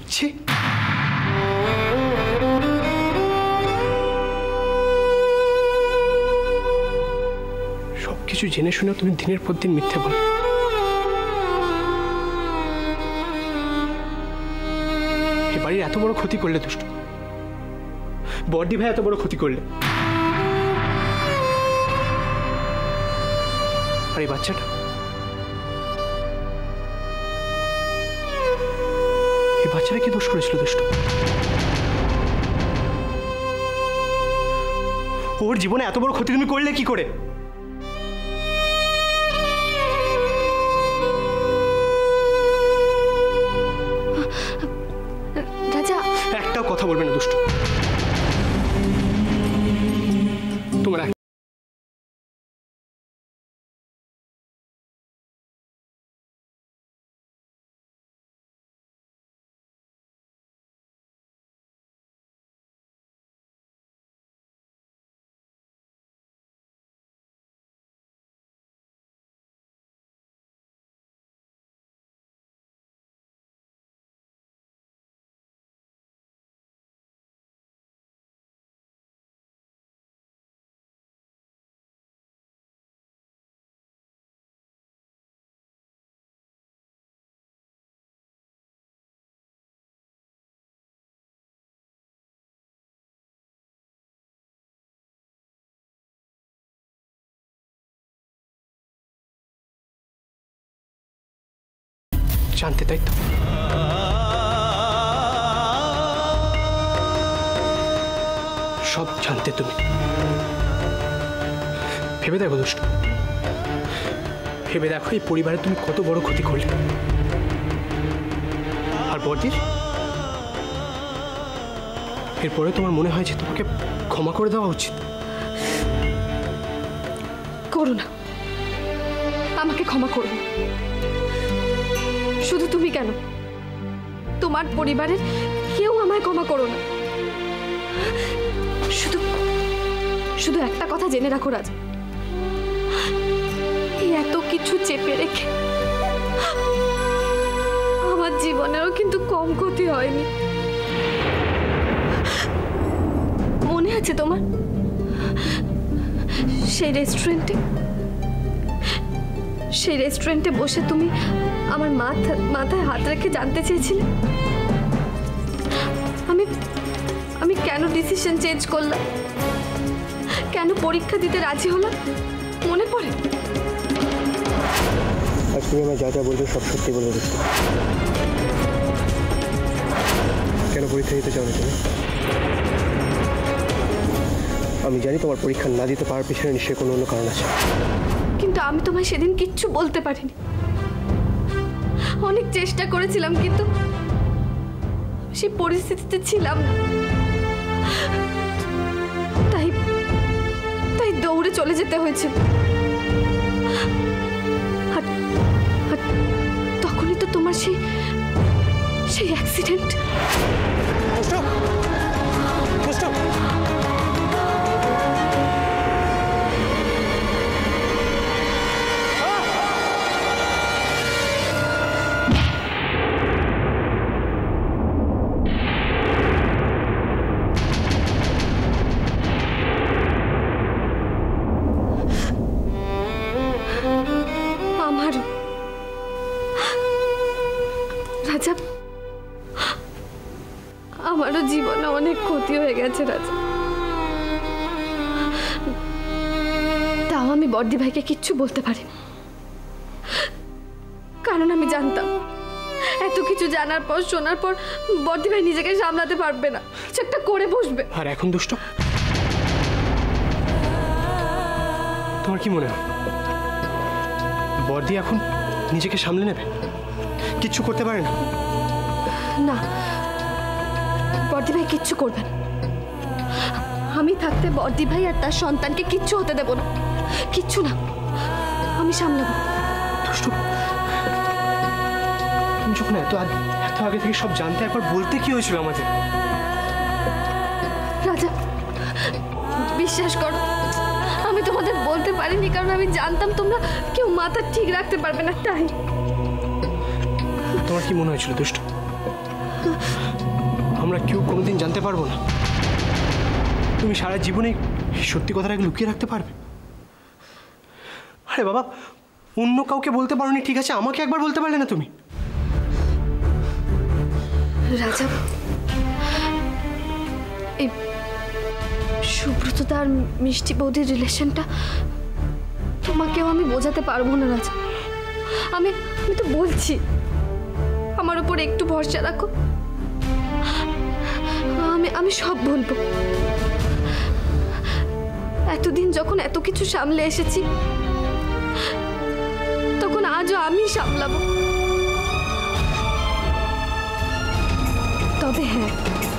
ছি, সবকিছু জেনে শুনে তুমি দিনের পর দিন মিথ্যে বলো। এ বাড়ির এত বড় ক্ষতি করলে দুষ্ট, বড়দি ভাই এত বড় ক্ষতি করলে, আর এই বাচ্চাটা, এই বাচ্চাটা কি দোষ করেছিল দুষ্ট? ওর জীবনে এত বড় ক্ষতি তুমি করলে কি করে? রাজা, একটাও কথা বলবে না দুষ্ট। তোমার জানতে, তাই তো? সব জানতে তুমি। ভেবে দেখো দুষ্ট, ভেবে দেখো এই পরিবারে তুমি কত বড় ক্ষতি করলে। আর বড়দির এরপরে তোমার মনে হয় যে তোমাকে ক্ষমা করে দেওয়া উচিত? করো না, আমাকে ক্ষমা করো। শুধু তুমি কেন, তোমার পরিবারের কেউ আমায় ক্ষমা করো না। শুধু শুধু একটা কথা জেনে রাখো রাজা, এত কিছু চেপে রেখে আমার জীবনেরও কিন্তু কম ক্ষতি হয়নি। মনে আছে তোমার সেই রেস্টুরেন্টে বসে তুমি আমার মাথায় হাত রেখে জানতে চেয়েছিলে আমি কেন ডিসিশন চেঞ্জ করলাম, কেন পরীক্ষা দিতে রাজি হলাম? মনে পড়ে? আজ তুমি আমার যা যা বলবে সব সত্যি বলে দিচ্ছি। কেন পরীক্ষা দিতে চাও না তুমি? আমি জানি তোমার পরীক্ষা না দিতে পারার পিছনে নিশ্চয়ই কোনো অন্য কারণ আছে। কিন্তু আমি তোমায় সেদিন কিচ্ছু বলতে পারিনি। অনেক চেষ্টা করেছিলাম, কিন্তু সেই পরিস্থিতিতে ছিলাম না। তাই দৌড়ে চলে যেতে হয়েছিল। আর তখনই তো তোমার সেই অ্যাক্সিডেন্ট। রাজা, আমারও জীবনে অনেক ক্ষতি হয়ে গেছে রাজা। তাও আমি বড়দি ভাইকে কিচ্ছু বলতে পারিনি, কারণ আমি জানতাম এত কিছু জানার পর, শোনার পর বড়দি ভাই নিজেকে সামলাতে পারবে না, কিছু একটা করে বসবে। আর এখন দুষ্ট, তোমার কি মনে হয় বড়দি এখন নিজেকে সামলে নেবে? কিচ্ছু করতে পারে না? না, বড়দি ভাই কিচ্ছু করবে না। আমি থাকতে বড়দি ভাই আর তার সন্তানকে কিচ্ছু হতে দেব না, কিচ্ছু না, আমি সামলাবো। তুমি যখন এত আগে থেকে সব জানতে, একবার বলতে কি হয়েছিল আমাদের? রাজা, বিশ্বাস করো, আমি তোমাদের বলতে পারিনি, কারণ আমি জানতাম তোমরা কেউ মাথা ঠিক রাখতে পারবে না। তাই তোমার কি মনে হয়েছিল দুষ্ট? আমরা কেউ কোনোদিন জানতে পারবো না। তুমি সারা জীবনে সত্যি কথাটাকে লুকিয়ে রাখতে পারবে? আরে বাবা, অন্য কাউকে বলতে পারোনি ঠিক আছে, আমাকে একবার বলতে পারলে না তুমি? রাজা, এই সুব্রতদা আর মিষ্টি বৌদির রিলেশনটা তোমাকেও আমি বোঝাতে পারবো না রাজা। আমি তো বলছি, আমার উপর একটু ভরসা রাখো, আমি সব বলবো। এতদিন যখন এত কিছু সামলে এসেছি, তখন আজও আমি সামলাবো। তবে হ্যাঁ,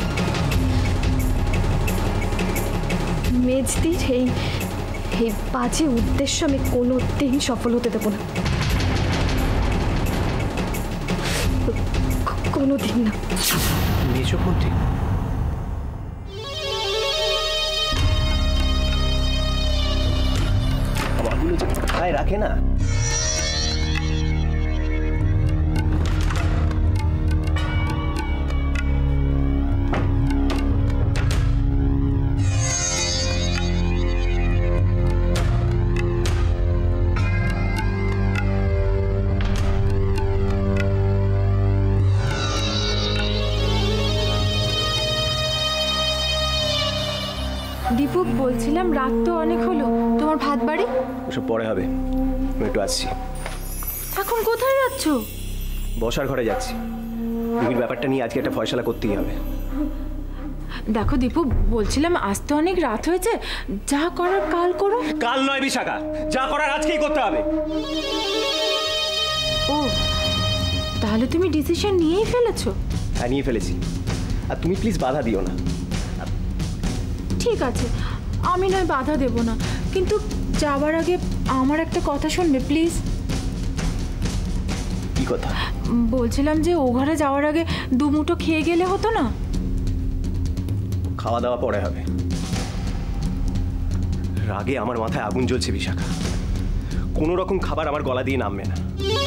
মেজদির এই বাজে উদ্দেশ্য আমি কোনোদিন সফল হতে দেব না, কোনোদিন না। মেজবতী, খাবারগুলো যে কোথায় রাখে না। দীপু, বলছিলাম রাত তো অনেক হলো, তোমার ভাত বাড়ি? ওসব পরে হবে, আমি একটু আসছি। এখন কোথায় যাচ্ছ? বসার ঘরে যাচ্ছি। রুমির ব্যাপারটা নিয়ে আজকে একটা ফয়সালা করতেই হবে। দেখো দীপু, বলছিলাম আজ তো অনেক রাত হয়েছে, যা করার কাল করো। কাল নয় বিশাখা, যা করার আজকেই করতে হবে। ও, তাহলে তুমি ডিসিশন নিয়েই ফেলেছো? হ্যাঁ, নিয়ে ফেলেছি। আর তুমি প্লিজ বাধা দিও না। ঠিক আছে, আমি নয় বাধা দেব না, কিন্তু যাবার আগে আমার একটা কথা শুনবে প্লিজ? কি কথা? বলছিলাম যে ও ঘরে যাওয়ার আগে দুমুঠো খেয়ে গেলে হতো না? খাওয়া দাওয়া পরে হবে। রাগে আমার মাথায় আগুন জ্বলছে বিশাখা। কোনো রকম খাবার আমার গলা দিয়ে নামবে না।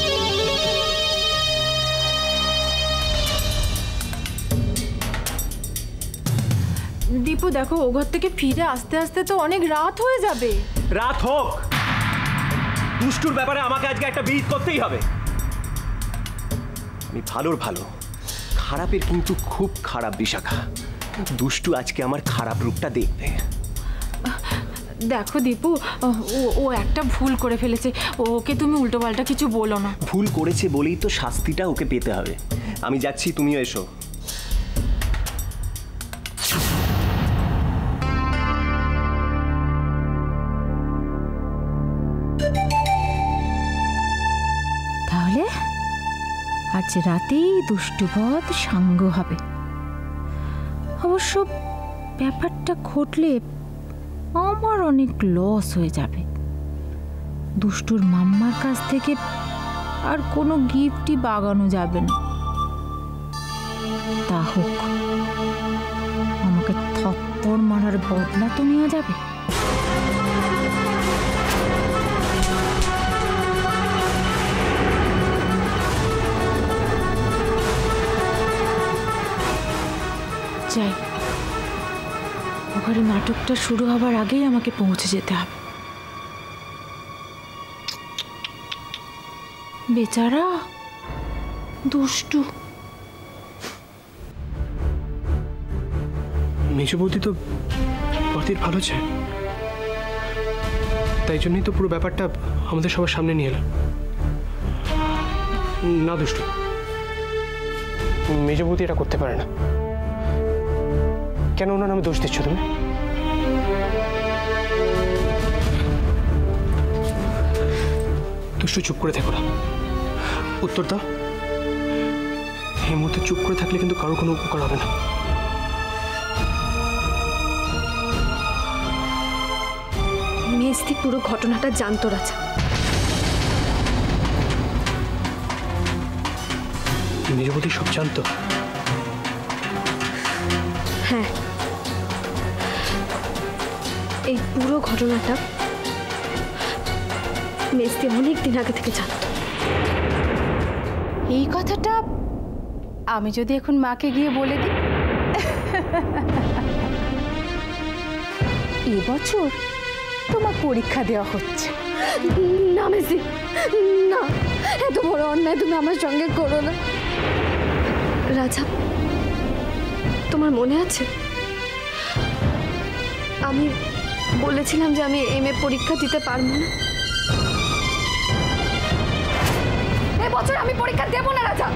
দীপু দেখো, ও ঘর থেকে ফিরে আস্তে আস্তে তো অনেক রাত হয়ে যাবে। রাত হোক, দুষ্টুর ব্যাপারে আমাকে আজকে একটা বিহিত করতেই হবে। আমি ভালোর ভালো, খারাপের কিন্তু খুব খারাপ বিশাখা। দুষ্টু আজকে আমার খারাপ রূপটা দেখবে। দেখো দীপু, ও একটা ভুল করে ফেলেছে, ওকে তুমি উল্টোপাল্টা কিছু বলো না। ভুল করেছে বলেই তো শাস্তিটা ওকে পেতে হবে। আমি যাচ্ছি, তুমিও এসো। তাহলে আজ রাতেই দুষ্টুবধ সাঙ্গ হবে। অবশ্য ব্যাপারটা ঘটলে আমার অনেক লস হয়ে যাবে। দুষ্টুর মাম্মার কাছ থেকে আর কোনো গিফটই বাগানো যাবে না। তা হোক, আমাকে থপ্পড় মারার বদলা তো নেওয়া যাবে। যাই, ওখানে নাটকটা শুরু হবার আগেই আমাকে পৌঁছে যেতে হবে। বেচারা দুষ্টু। মেজবতী তো বর্দির ভালো চায়, তাই জন্যই তো পুরো ব্যাপারটা আমাদের সবার সামনে নিয়ে এলাম। না দুষ্টু, মেজবতী এটা করতে পারে না। কেন ওনার নামে দোষ দিচ্ছ তুমি? দুষ্টু, চুপ করে থেকো না, উত্তর দাও। এই মুহূর্তে চুপ করে থাকলে কিন্তু কারো কোনো উপকার হবে না। মেজদি পুরো ঘটনাটা জানতো রাজা। মেজবতী সব জানতো? হ্যাঁ, এই পুরো ঘটনাটা মেজদি অনেক দিন আগে থেকে জানতো। এই কথাটা আমি যদি এখন মাকে গিয়ে বলে দিই এবছর তোমার পরীক্ষা দেওয়া হচ্ছে। না মেসি, না, এত বড় অন্যায় তুমি আমার সঙ্গে করো না। রাজা, তোমার মনে আছে আমি বলেছিলাম যে আমি এমএ পরীক্ষা দিতে পারবো না? এবছর আমি পরীক্ষা দেব না রাজা।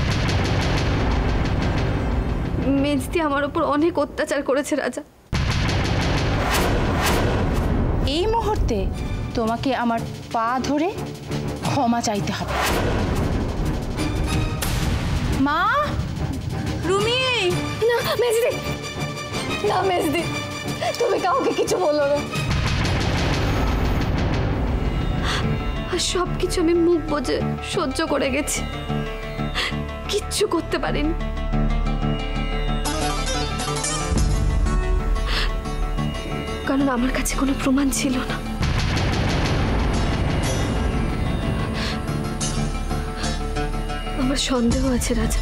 মেজদি আমার উপর অনেক অত্যাচার করেছে রাজা। এই মুহূর্তে তোমাকে আমার পা ধরে ক্ষমা চাইতে হবে। মা, রুমি। না মেজদি, না মেজদি, তুমি কাউকে কিছু বলো না। আর সব কিছু আমি মুখ বুজে সহ্য করে গেছি, কিচ্ছু করতে পারিনি। কারণ আমার কাছে কোনো প্রমাণ ছিল না। আমার সন্দেহ আছে রাজা,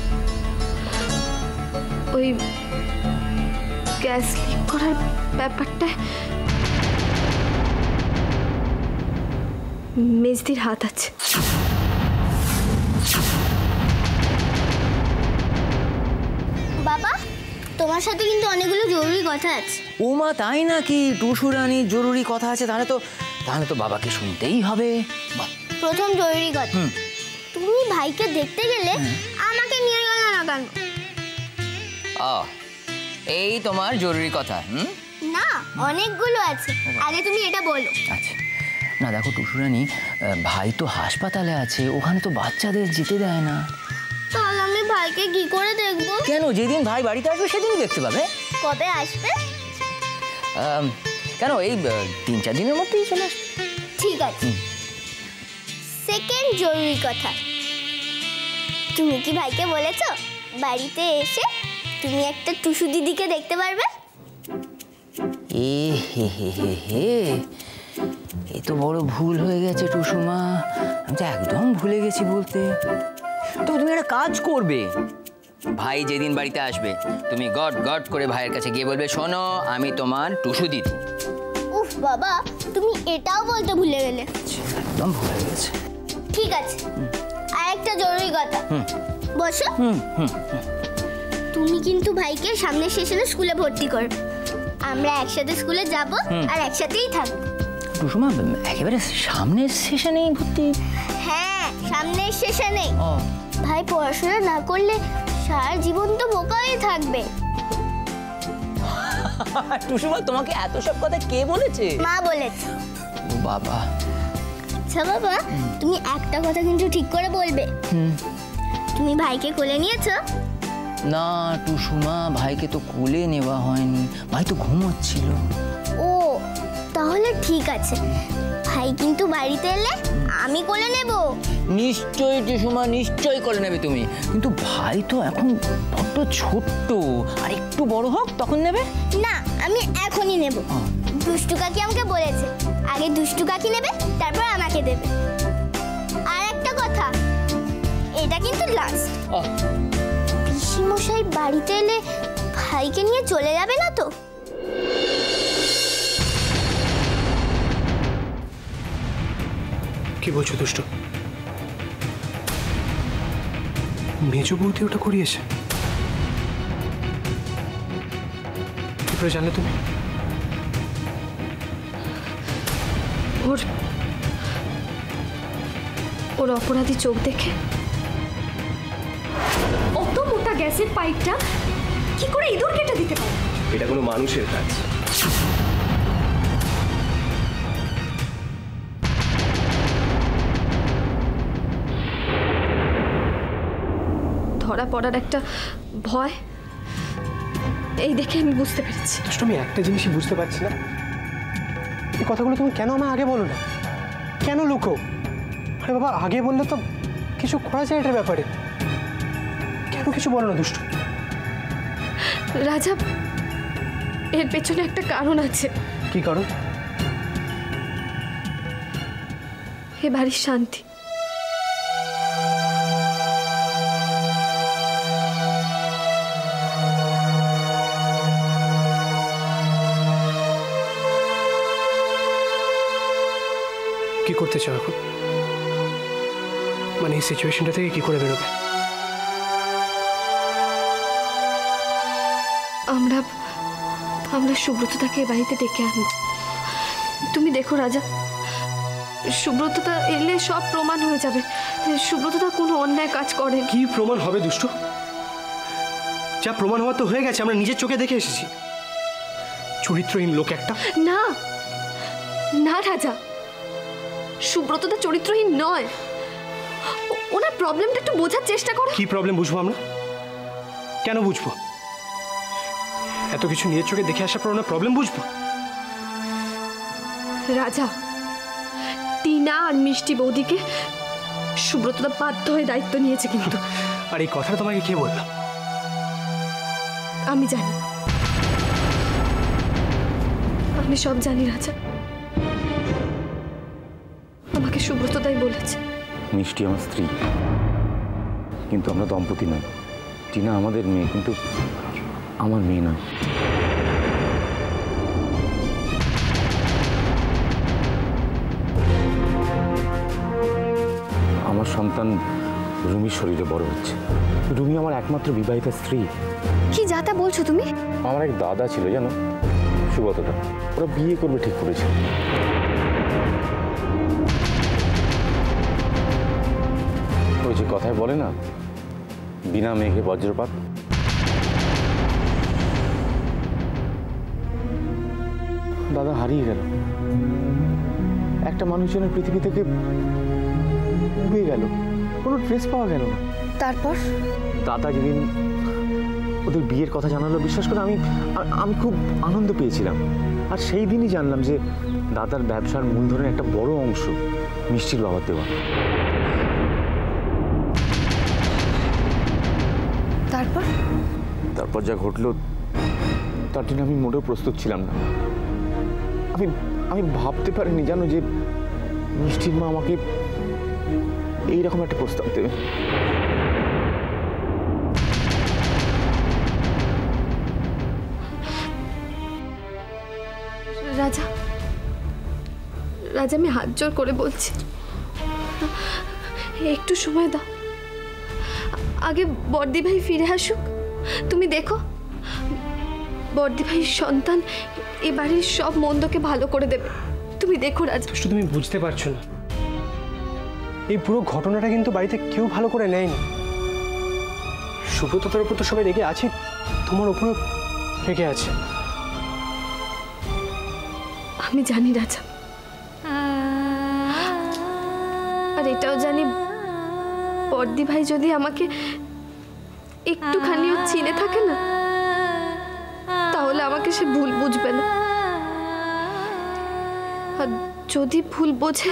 ওই গ্যাস লিক করার ব্যাপারটা মেজদির হাত আছে। বাবা, তোমার সাথে কিন্তু অনেকগুলো জরুরি কথা আছে। ও মা, তাই নাকি? টুসু রানীর জরুরি কথা আছে? তাহলে তো বাবাকে শুনতেই হবে। প্রথম জরুরি কথা, তুমি ভাইকে দেখতে গেলে আমাকে নিয়ে গেল না কেন? এই তোমার জরুরি কথা? না, অনেকগুলো আছে, আগে তুমি এটা বলো। আচ্ছা, না দেখো টুসু রানী, ভাই তো হাসপাতালে আছে, ওখানে তো বাচ্চাদের যেতে দেয় না। তাহলে আমি ভাইকে কি করে দেখবো? কেন, যেদিন ভাই বাড়িতে আসবে সেদিনই দেখতে পাবে। কবে আসবে? কেন, এই 3-4 দিনের মধ্যেই চলে আসবে। ঠিক আছে। সেকেন্ড জরুরি কথা, তুমি কি ভাইকে বলেছো বাড়িতে এসে তুমি একটা টুসু দিদিকে দেখতে পারবে? এ তো বড় ভুল হয়ে গেছে টুসুমা, আমি তো একদম ভুলে গেছি বলতে। তো তুমি একটা কাজ করবে, ভাই যেদিন বাড়িতে আসবে তুমি গট গট করে ভাইয়ের কাছে গিয়ে বলবে, শোনো আমি তোমার টুসু দিদি। উফ বাবা, তুমি এটাও বলতে ভুলে গেলে। একদম ভুলে গেছে। ঠিক আছে, আর একটা জরুরি কথা, বসো। তুমি কিন্তু ভাইকে সামনের সেশনে স্কুলে ভর্তি করবে। আমরা একসাথে স্কুলে যাব আর একসাথেই থাকবো। টুসুমা, একেবারে সামনের সেশনেই ভর্তি? হ্যাঁ, সামনের সেশনেই। ভাই পড়াশোনা না করলে সারা জীবন তো বোকা হয়ে থাকবে। টুসুমা, তোমাকে এত সব কথা কে বলেছে? মা বলেছে। ও বাবা। আচ্ছা বাবা, তুমি একটা কথা কিন্তু ঠিক করে বলবে। তুমি ভাইকে কোলে নিয়েছো? না টুসুমা, ভাইকে তো কোলে নেওয়া হয়নি, ভাই তো ঘুমোচ্ছিল। ও, তাহলে ঠিক আছে, ভাই কিন্তু বাড়িতে এলে আমি কোলে নেব। নিশ্চয়ই টুসুমা, নিশ্চয়ই কোলে নেবে তুমি, কিন্তু ভাই তো এখন বড্ড ছোট্ট, আর একটু বড় হোক তখন নেবে। না, আমি এখনই নেব। দুষ্টু কাকি আমাকে বলেছে আগে দুষ্টু কাকি নেবে, তারপর আমাকে দেবে। আর একটা কথা, এটা কিন্তু লাস্ট। পিসিমশাই বাড়িতে এলে ভাইকে নিয়ে চলে যাবে না তো? কি বলছো দুষ্ট? মেজ বৌদি ওটা করিয়েছে? কি করে জানলে তুমি? ওর অপরাধী চোখ দেখে অত মোটা গ্যাসের পাইপটা কি করে ইঁদুর কেটে দিতে পারে? এটা কোনো মানুষের কাজ। ধরা পড়ার একটা ভয়, এই দেখে আমি বুঝতে পেরেছি। দুষ্ট, আমি একটা জিনিসই বুঝতে পারছি না, এই কথাগুলো তুমি কেন আমায় আগে বলো না? কেন লুকো? আরে বাবা, আগে বললে তো কিছু করা যায় এটার ব্যাপারে। কেন কিছু বলো না দুষ্ট? রাজা, এর পেছনে একটা কারণ আছে। কি কারণ? এ বাড়ির শান্তি। কি করতে চাও এখন? মানে এই সিচুয়েশনটা থেকে কি করে বেরোবে? আমরা আমরা সুব্রতদাকে এ বাড়িতে ডেকে আনবো। তুমি দেখো রাজা, সুব্রতদা এলে সব প্রমাণ হয়ে যাবে সুব্রতদা কোনো অন্যায় কাজ করে। কি প্রমাণ হবে দুষ্টু? যা প্রমাণ হওয়ার তো হয়ে গেছে, আমরা নিজের চোখে দেখে এসেছি। চরিত্রহীন লোক একটা। না না রাজা, সুব্রতদা চরিত্রহীন নয়। ওনার প্রবলেমটা একটু বোঝার চেষ্টা করো। কি প্রবলেম বুঝবো আমরা? কেন বুঝবো? এত কিছু নিজের চোখে দেখে আসার পর ওনার প্রবলেম বুঝবো? রাজা, টিনা আর মিষ্টি বৌদিকে সুব্রতদা বাধ্য হয়ে দায়িত্ব নিয়েছে কিন্তু। আর এই কথাটা তোমাকে কে বললো? আমি জানি, আমি সব জানি রাজা। আমাকে সুব্রতদাই বলেছে। মিষ্টি আমার স্ত্রী, কিন্তু আমরা দম্পতি নয়। টিনা আমাদের মেয়ে, কিন্তু আমার মেয়ে নয়। আমার সন্তান রুমির শরীরে বড় হচ্ছে। রুমি আমার একমাত্র বিবাহিতা স্ত্রী। কি যা তা বলছো তুমি? আমার এক দাদা ছিল জানো, সুগতদা। ওরা বিয়ে করবে ঠিক করেছে। ওই যে কথায় বলে না, বিনা মেঘে বজ্রপাত। দাদা হারিয়ে গেল। একটা মানুষজনের পৃথিবী থেকে উড়ে গেল, কোনো ট্রেস পাওয়া গেল না। তারপর দাদা যেদিন ওদের বিয়ের কথা জানালো, বিশ্বাস করে আমি খুব আনন্দ পেয়েছিলাম। আর সেই দিনই জানলাম যে দাদার ব্যবসার মূলধনের একটা বড় অংশ মিষ্টির বাবার দেওয়া। তারপর যা ঘটলো তার জন্য আমি মোটেও প্রস্তুত ছিলাম না। আমি ভাবতে পারিনি জানো যে মিষ্টির মা আমাকে এইরকম একটা প্রস্তাব দেবে। রাজা, রাজা আমি হাত জোর করে বলছি, একটু সময় দাও। আগে বর্দি ভাই ফিরে আসুক। তুমি দেখো, বর্দি ভাইয়ের সন্তান এ বাড়ির সব মন্দকে ভালো করে দেবে। তুমি দেখো রাজা। তুমি বুঝতে পারছো না, এই পুরো ঘটনাটা কিন্তু বাড়িতে কেউ ভালো করে নেয়নি। সুব্রততার উপর তো সবাই রেগে আছে, তোমার উপরে রেগে আছে। আমি জানি রাজা, আর এটাও জানি বর্দি ভাই যদি আমাকে একটুখানিও চিনে থাকে না, তাহলে আমাকে সে ভুল বুঝবে না। আর যদি ভুল বোঝে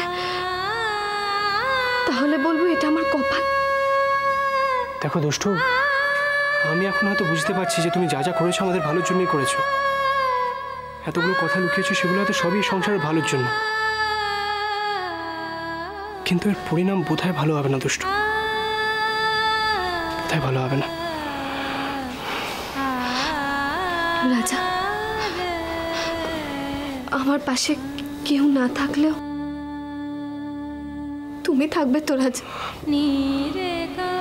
তাহলে বলবো এটা আমার কপাল। দেখো দুষ্টু, আমি এখন হয়তো বুঝতে পারছি যে তুমি যা যা করেছো আমাদের ভালোর জন্যই করেছো। এতগুলো কথা লুকিয়েছো, সেগুলো হয়তো সবই সংসারের ভালোর জন্য। কিন্তু এর পরিণাম বোধহয় ভালো হবে না দুষ্টু, বোধহয় ভালো হবে না। রাজা, আমার পাশে কেউ না থাকলেও তুমি থাকবে তো রাজা।